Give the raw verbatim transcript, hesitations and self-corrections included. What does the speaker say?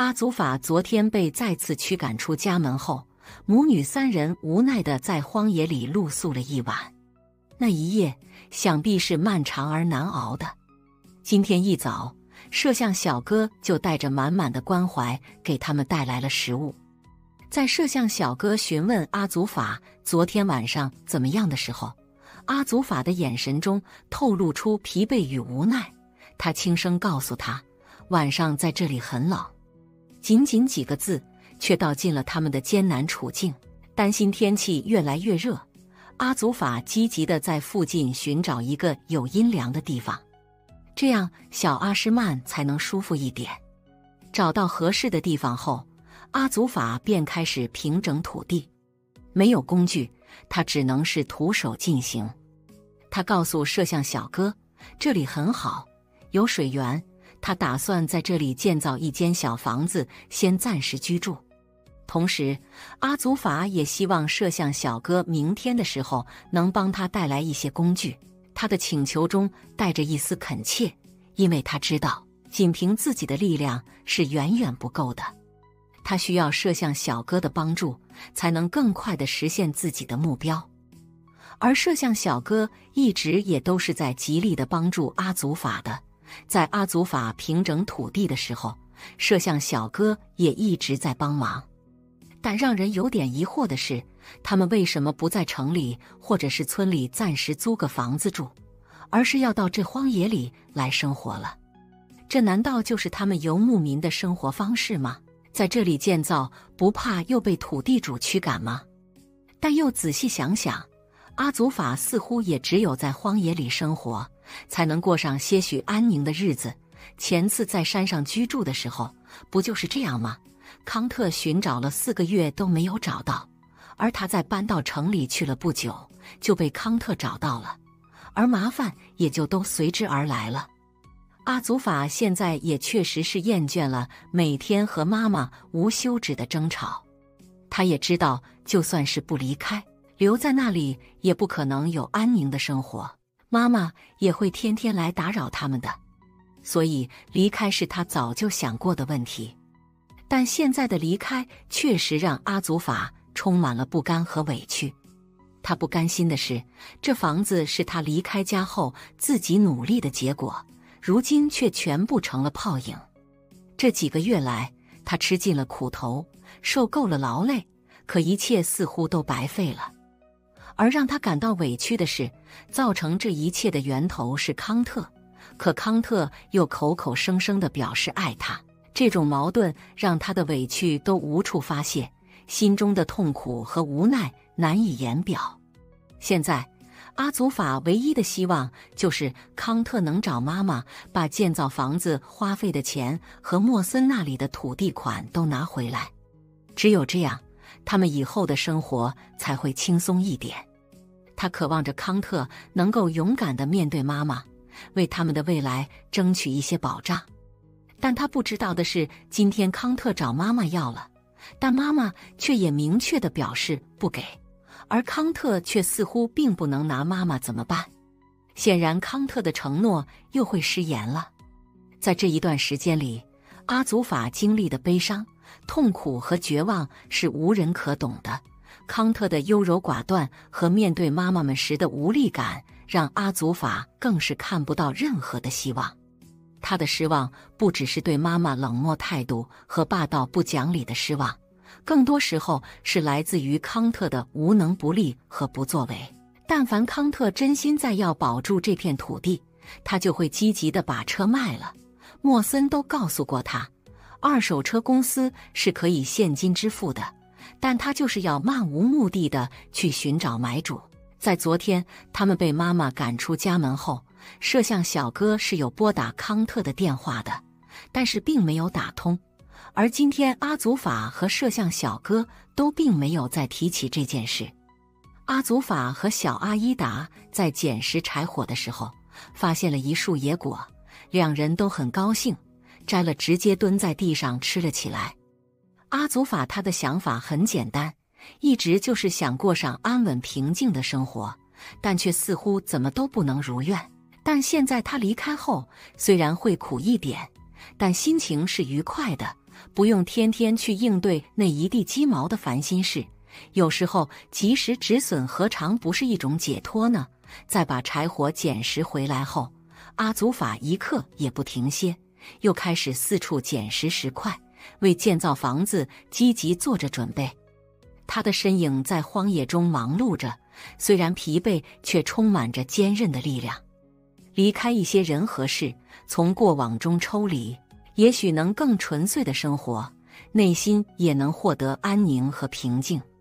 阿祖法昨天被再次驱赶出家门后，母女三人无奈地在荒野里露宿了一晚。那一夜想必是漫长而难熬的。今天一早，摄像小哥就带着满满的关怀给他们带来了食物。在摄像小哥询问阿祖法昨天晚上怎么样的时候，阿祖法的眼神中透露出疲惫与无奈。他轻声告诉他，晚上在这里很冷。仅仅几个字，却道尽了他们的艰难处境。担心天气越来越热，阿祖法积极地在附近寻找一个有阴凉的地方，这样小阿诗曼才能舒服一点。找到合适的地方后，阿祖法便开始平整土地。没有工具，他只能是徒手进行。他告诉摄像小哥，这里很好，有水源，他打算在这里建造一间小房子，先暂时居住。同时，阿祖法也希望摄像小哥明天的时候能帮他带来一些工具。他的请求中带着一丝恳切，因为他知道仅凭自己的力量是远远不够的，他需要摄像小哥的帮助，才能更快地实现自己的目标。而摄像小哥一直也都是在极力地帮助阿祖法的。在阿祖法平整土地的时候，摄像小哥也一直在帮忙。但让人有点疑惑的是，他们为什么不在城里或者是村里暂时租个房子住，而是要到这荒野里来生活了？这难道就是他们游牧民的生活方式吗？在这里建造，不怕又被土地主驱赶吗？但又仔细想想，阿祖法似乎也只有在荒野里生活，才能过上些许安宁的日子。前次在山上居住的时候，不就是这样吗？康特寻找了四个月都没有找到，而他在搬到城里去了不久，就被康特找到了，而麻烦也就都随之而来了。阿祖法现在也确实是厌倦了每天和妈妈无休止的争吵，他也知道，就算是不离开，留在那里也不可能有安宁的生活，妈妈也会天天来打扰他们的，所以离开是他早就想过的问题。但现在的离开确实让阿祖法充满了不甘和委屈。他不甘心的是，这房子是他离开家后自己努力的结果，如今却全部成了泡影。这几个月来，他吃尽了苦头，受够了劳累，可一切似乎都白费了。而让他感到委屈的是，造成这一切的源头是康特，可康特又口口声声地表示爱他。这种矛盾让他的委屈都无处发泄，心中的痛苦和无奈难以言表。现在，阿祖法唯一的希望就是康特能找妈妈，把建造房子花费的钱和莫森那里的土地款都拿回来。只有这样，他们以后的生活才会轻松一点。他渴望着康特能够勇敢地面对妈妈，为他们的未来争取一些保障。但他不知道的是，今天康特找妈妈要了，但妈妈却也明确地表示不给，而康特却似乎并不能拿妈妈怎么办？显然康特的承诺又会食言了。在这一段时间里，阿祖法经历的悲伤、痛苦和绝望是无人可懂的。康特的优柔寡断和面对妈妈们时的无力感，让阿祖法更是看不到任何的希望。他的失望不只是对妈妈冷漠态度和霸道不讲理的失望，更多时候是来自于康特的无能不力和不作为。但凡康特真心在要保住这片土地，他就会积极地把车卖了。莫森都告诉过他，二手车公司是可以现金支付的，但他就是要漫无目的地去寻找买主。在昨天他们被妈妈赶出家门后，摄像小哥是有拨打康特的电话的，但是并没有打通。而今天阿祖法和摄像小哥都并没有再提起这件事。阿祖法和小阿依达在捡拾柴火的时候，发现了一束野果，两人都很高兴，摘了直接蹲在地上吃了起来。阿祖法他的想法很简单，一直就是想过上安稳平静的生活，但却似乎怎么都不能如愿。但现在他离开后，虽然会苦一点，但心情是愉快的， 不用天天去应对那一地鸡毛的烦心事。有时候及时止损何尝不是一种解脱呢？在把柴火捡拾回来后，阿祖法一刻也不停歇，又开始四处捡拾石块，为建造房子积极做着准备。他的身影在荒野中忙碌着，虽然疲惫，却充满着坚韧的力量。离开一些人和事，从过往中抽离，也许能更纯粹的生活，内心也能获得安宁和平静。